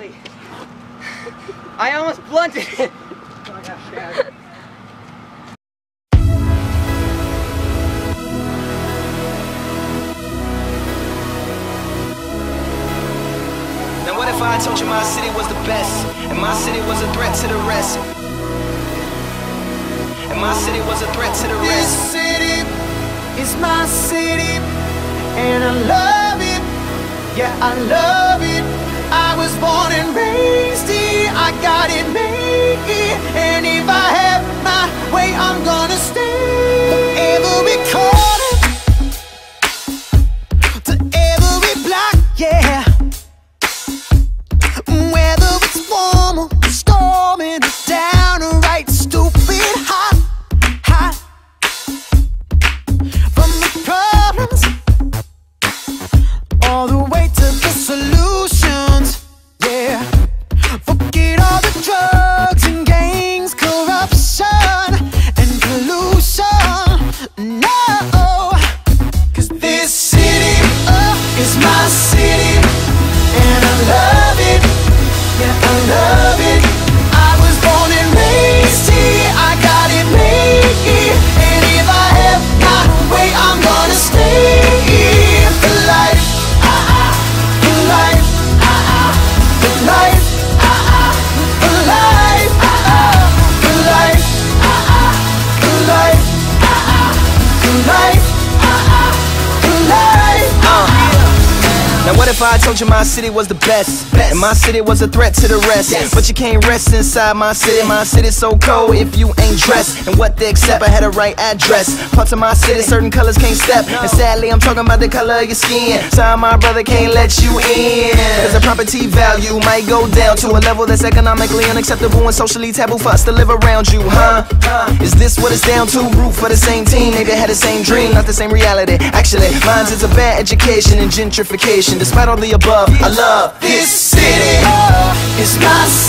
Golly. I almost blunted it. Oh, I got shattered. Now what if I told you my city was the best, and my city was a threat to the rest? And my city was a threat to the rest. This city is my city, and I love it. Yeah, I love it. I was born and raised here. I got it made here, and if I have my way, I'm gonna stay. Every corner, to every block, yeah. Whether it's warm or storming, downright stupid hot, hot. From the problems all the way to the solutions, yeah. Forget all the drugs and gangs, corruption and pollution. No, 'cause this city is my city, and I love it. Yeah, I love it. I was born and raised here. I got it made here, and if I have my way, I'm gonna stay here for life. For life. For life. For life. For life. For life. For life. For life. Now what if I told you my city was the best, and my city was a threat to the rest? But you can't rest inside my city. My city's so cold if you ain't dressed. And what they accept, I had a right address. Parts of my city, certain colors can't step. And sadly, I'm talking about the color of your skin. Sorry, my brother can't let you in, 'cause the property value might go down to a level that's economically unacceptable and socially taboo for us to live around you, huh? Is this what it's down to? Root for the same team, maybe had the same dream, not the same reality. Actually, mine's is a bad education and gentrification. Despite all the above, I love this city. It's my city.